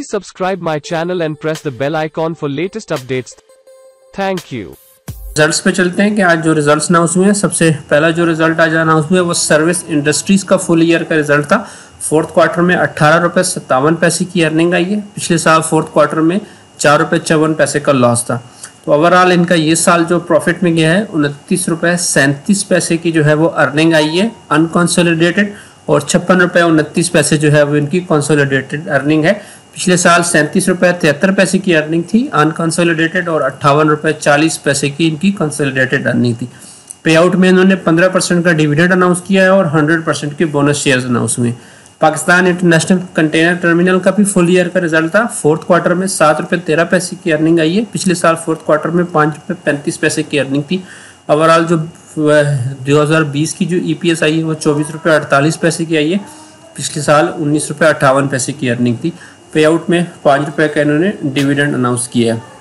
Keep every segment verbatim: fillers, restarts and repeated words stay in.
subscribe my channel and press the bell icon for latest updates. Thank you. Results पे चलते हैं कि आज जो रिजल्ट्स अनाउंस हुए हैं। सबसे पहला जो रिजल्ट आज अनाउंस हुआ है वो सर्विस इंडस्ट्रीज का फुल ईयर का रिजल्ट था। फोर्थ क्वार्टर में अट्ठारह रुपये सत्तावन पैसे की अर्निंग आई है। पिछले साल फोर्थ क्वार्टर में चार रुपये चौवन पैसे का लॉस था। तो ओवरऑल इनका ये साल जो प्रॉफिट में गया है उनतीस रुपये सैंतीस पैसे की जो है वो अर्निंग आई है अनकॉन्सोलिडेटेड, और छप्पन रुपये उनतीस पैसे जो है वो इनकी कंसोलिडेटेड अर्निंग है। पिछले साल सैंतीस रुपये तिहत्तर पैसे की अर्निंग थी अनकंसोलिडेटेड, और अट्ठावन रुपये चालीस पैसे की इनकी कंसोलिडेटेड अर्निंग थी। पे आउट में इन्होंने पंद्रह परसेंट का डिविडेंड अनाउंस किया है और हंड्रेड परसेंट के बोनस शेयर्स अनाउंस हुए। पाकिस्तान इंटरनेशनल कंटेनर टर्मिनल का भी फुल ईयर का रिजल्ट था। फोर्थ क्वार्टर में सात रुपये तेरह पैसे की अर्निंग आई है। पिछले साल फोर्थ क्वार्टर में पाँच रुपये पैंतीस पैसे की अर्निंग थी। ओवरऑल जो दो हज़ार बीस की जो ईपीएस आई है वो चौबीस रुपये अड़तालीस पैसे की आई है। पिछले साल उन्नीस रुपये अट्ठावन पैसे की अर्निंग थी। पे आउट में पाँच रुपये का इन्होंने डिविडेंड अनाउंस किया है।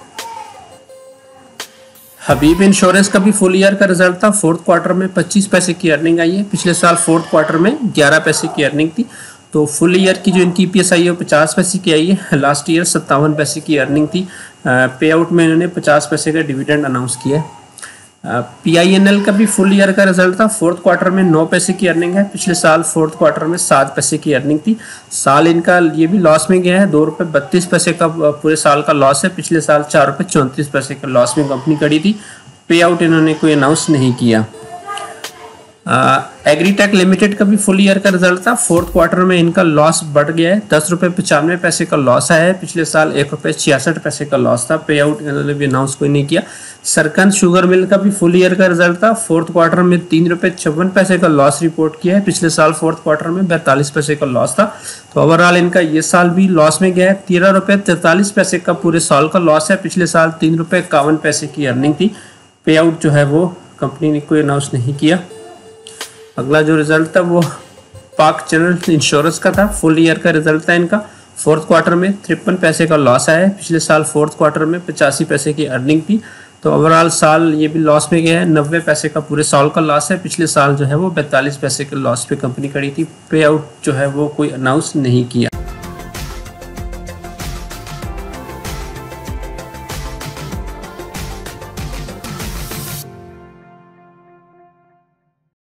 हबीब इंश्योरेंस का भी फुल ईयर का रिजल्ट था। फोर्थ क्वार्टर में पच्चीस पैसे की अर्निंग आई है। पिछले साल फोर्थ क्वार्टर में ग्यारह पैसे की अर्निंग थी। तो फुल ईयर की जो इनकी ईपीएस आई है वो पचास पैसे की आई है। लास्ट ईयर सत्तावन पैसे की अर्निंग थी। पे आउट में इन्होंने पचास पैसे का डिविडेंड अनाउंस किया है। पीआईएनएल का भी फुल ईयर का रिजल्ट था। फोर्थ क्वार्टर में नौ पैसे की अर्निंग है। पिछले साल फोर्थ क्वार्टर में सात पैसे की अर्निंग थी। साल इनका ये भी लॉस में गया है। दो रुपये बत्तीस पैसे का पूरे साल का लॉस है। पिछले साल चार रुपये चौंतीस पैसे का लॉस में कंपनी करी थी। पे आउट इन्होंने कोई अनाउंस नहीं किया। एग्रीटेक लिमिटेड का भी फुल ईयर का रिजल्ट था। फोर्थ क्वार्टर में इनका लॉस बढ़ गया है। दस रुपये पचानवे पैसे का लॉस आया है। पिछले साल एक रुपये छियासठ पैसे का लॉस था। पे आउट इन्होंने भी अनाउंस कोई नहीं किया। सरकंद शुगर मिल का भी फुल ईयर का रिजल्ट था। फोर्थ क्वार्टर में तीन रुपये छप्पन पैसे का लॉस रिपोर्ट किया है। पिछले साल फोर्थ क्वार्टर में बैतालीस पैसे का लॉस था। तो ओवरऑल इनका ये साल भी लॉस में गया है। तेरह रुपये तैंतालीस पैसे का पूरे साल का लॉस है। पिछले साल तीन रुपये इक्यावन पैसे की अर्निंग थी। पे आउट जो है वो कंपनी ने कोई अनाउंस नहीं किया। अगला जो रिजल्ट था वो पाक जनरल इंश्योरेंस का था। फुल ईयर का रिजल्ट था इनका। फोर्थ क्वार्टर में तिरपन पैसे का लॉस आया है। पिछले साल फोर्थ क्वार्टर में पचासी पैसे की अर्निंग थी। तो ओवरऑल साल ये भी लॉस में गया है। नब्बे पैसे का पूरे साल का लॉस है। पिछले साल जो है वो बैतालीस पैसे के लॉस पे कंपनी खड़ी थी। पे आउट जो है वो कोई अनाउंस नहीं किया।